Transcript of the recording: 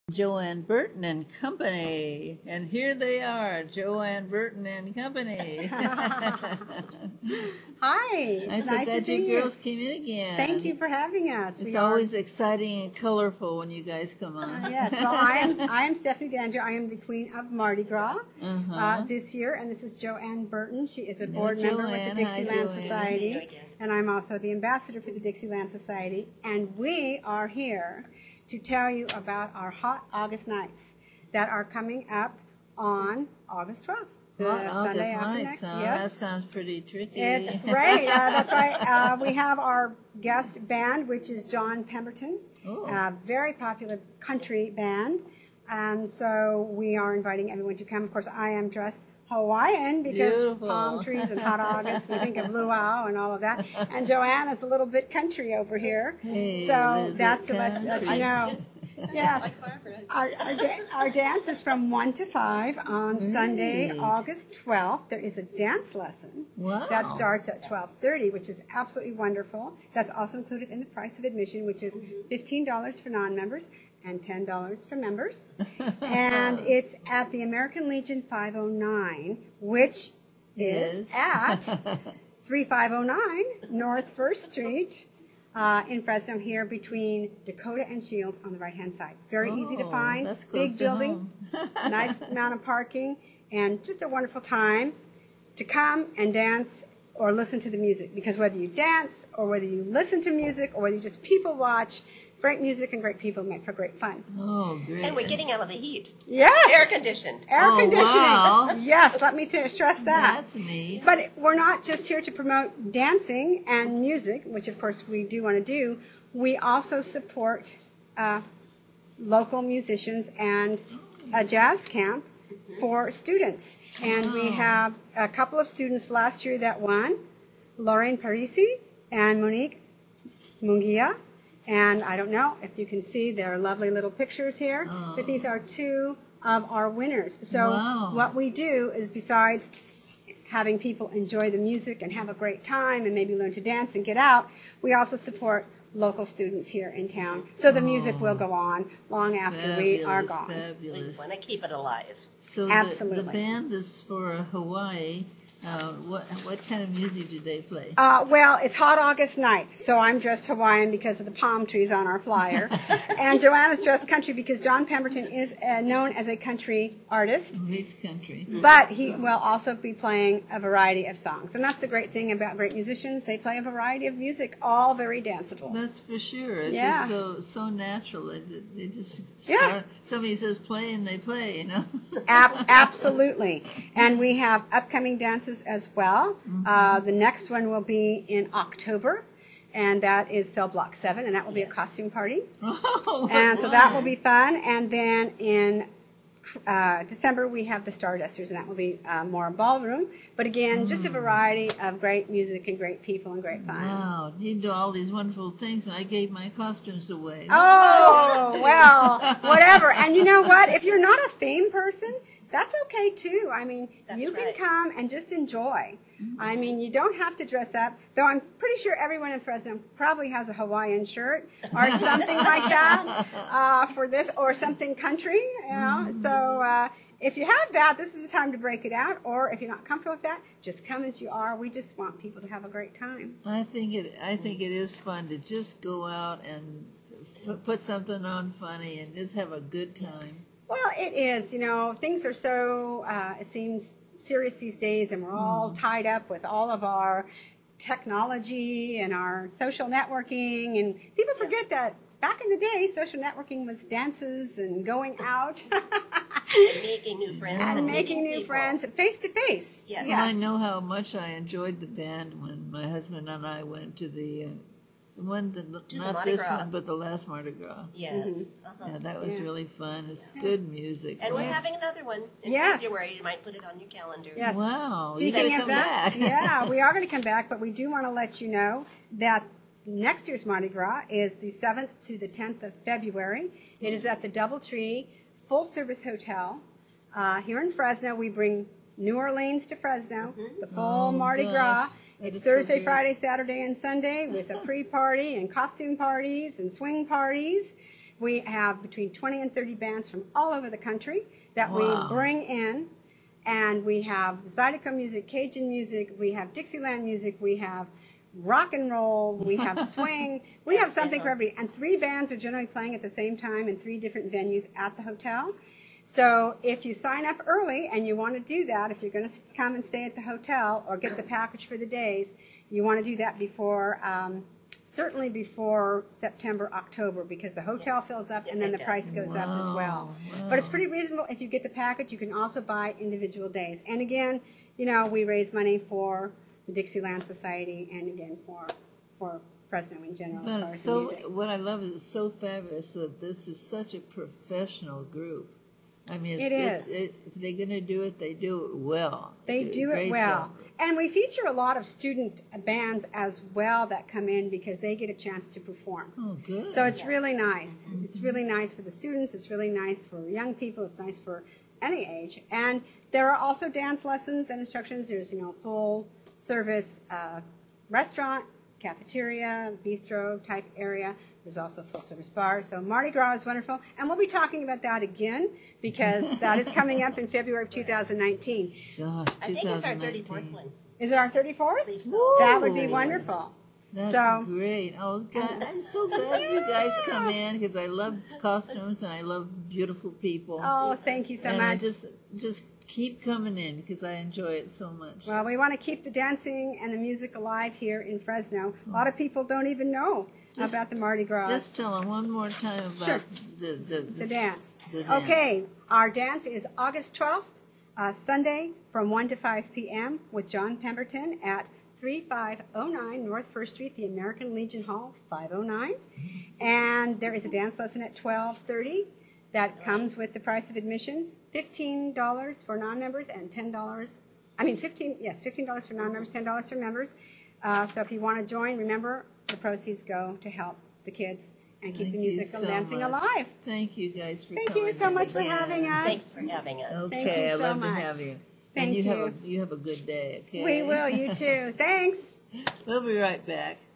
Joanne Burton and Company. And here they are, Joanne Burton and Company. Hi, I'm so glad you girls came in again. Thank you for having us. It's always exciting and colorful when you guys come on. Yes, well, I am Stephanie Danger. I am the queen of Mardi Gras this year, and this is Joanne Burton. She is a board member with the Dixieland Society, and I'm also the ambassador for the Dixieland Society. And we are here to tell you about our hot August nights that are coming up on August 12th. The Sunday after next. Yes. That sounds pretty tricky. It's great. That's right. We have our guest band, which is John Pemberton, a very popular country band. And so we are inviting everyone to come. Of course, I am dressed Hawaiian because palm trees and hot August. We think of luau and all of that. And Joanne is a little bit country over here. Hey, so that's to let you know. Yes. Our dance is from 1 to 5 on Sunday, August 12th. There is a dance lesson that starts at 12:30, which is absolutely wonderful. That's also included in the price of admission, which is $15 for non-members and $10 for members. And it's at the American Legion 509, which is at 3509 North 1st Street. In Fresno here between Dakota and Shields on the right-hand side. Very easy to find, big building, nice amount of parking, and just a wonderful time to come and dance or listen to the music. Because whether you dance or whether you listen to music or whether you just people watch, great music and great people make for great fun. Oh, great. And we're getting out of the heat. Yes. Air conditioned. Air conditioning. Wow. Yes, let me stress that. That's neat. But we're not just here to promote dancing and music, which of course we do want to do. We also support local musicians and a jazz camp for students. And we have a couple of students last year that won, Lorraine Parisi and Monique Mungia. And I don't know if you can see their lovely little pictures here, but these are two of our winners. So what we do is, besides having people enjoy the music and have a great time and maybe learn to dance and get out, we also support local students here in town. So the music will go on long after we are gone. Fabulous. We want to keep it alive. So absolutely. The band is for Hawaii. What kind of music do they play? Well, it's hot August nights, so I'm dressed Hawaiian because of the palm trees on our flyer. And Joanna's dressed country because John Pemberton is known as a country artist. He's country. But he will also be playing a variety of songs. And that's the great thing about great musicians. They play a variety of music, all very danceable. That's for sure. It's just so natural. They just start. Somebody says play and they play, you know. Absolutely. And we have upcoming dances as well. The next one will be in October, and that is Cell Block 7, and that will be a costume party. And so that will be fun. And then in December, we have the Stardusters, and that will be more ballroom. But again, just a variety of great music and great people and great fun. Wow, you do all these wonderful things, and I gave my costumes away. Oh, well, whatever. And you know what? If you're not a theme person, that's okay too. I mean, you can come and just enjoy. I mean, you don't have to dress up, though I'm pretty sure everyone in Fresno probably has a Hawaiian shirt or something like that for this, or something country, you know. So if you have that, this is the time to break it out. Or if you're not comfortable with that, just come as you are. We just want people to have a great time. I think it is fun to just go out and put something on funny and just have a good time. Well, it is. You know, things are so, it seems, serious these days, and we're all tied up with all of our technology and our social networking, and people forget that back in the day, social networking was dances and going out. And making new friends. And making new friends face to face. Yes. And I know how much I enjoyed the band when my husband and I went to the not this one, but the last Mardi Gras. Yes. Yeah, that was really fun. It's good music. And we're having another one in February. You might put it on your calendar. Yes. Wow. Speaking of that, we are going to come back, but we do want to let you know that next year's Mardi Gras is the 7th to the 10th of February. It is at the DoubleTree full-service hotel here in Fresno. We bring New Orleans to Fresno, the full Mardi Gras. It's Thursday, Friday, Saturday, and Sunday with a pre-party and costume parties and swing parties. We have between 20 and 30 bands from all over the country that we bring in. And we have Zydeco music, Cajun music, we have Dixieland music, we have rock and roll, we have swing, we have something for everybody. And 3 bands are generally playing at the same time in 3 different venues at the hotel. So if you sign up early and you want to do that, if you're going to come and stay at the hotel or get the package for the days, you want to do that before, certainly before September, October, because the hotel fills up and then the price goes up as well. But it's pretty reasonable. If you get the package, you can also buy individual days. And again, you know, we raise money for the Dixieland Society and again for Fresno in general. But as far as so, music. what I love is it's so fabulous that this is such a professional group. I mean, if they're going to do it, they do it well. They do it well. And we feature a lot of student bands as well that come in because they get a chance to perform. Oh, good. So it's really nice. Mm-hmm. It's really nice for the students. It's really nice for young people. It's nice for any age. And there are also dance lessons and instructions. There's, you know, full service restaurant, cafeteria, bistro type area. There's also a full-service bar. So Mardi Gras is wonderful. And we'll be talking about that again because that is coming up in February of 2019. Gosh, I think it's our 34th one. Is it our 34th? I believe so. That would be wonderful. That's great. Oh, God, I'm so glad you guys come in because I love costumes and I love beautiful people. Oh, thank you so much. And just keep coming in because I enjoy it so much. Well, we want to keep the dancing and the music alive here in Fresno. A lot of people don't even know about the Mardi Gras. Just tell them one more time about the dance. The dance. Okay, our dance is August 12th, Sunday from 1 to 5 p.m. with John Pemberton at 3509 North 1st Street, the American Legion Hall, 509. And there is a dance lesson at 12:30 that comes with the price of admission. $15 for non-members and $15 for non-members, $10 for members. So if you want to join, remember the proceeds go to help the kids and keep the music and dancing alive. Thank you guys for coming. Thank you so much for having us. Thanks for having us. Okay, Thank you so I love much. to have you. Thank you. You have a good day, okay? We will, you too. Thanks. We'll be right back.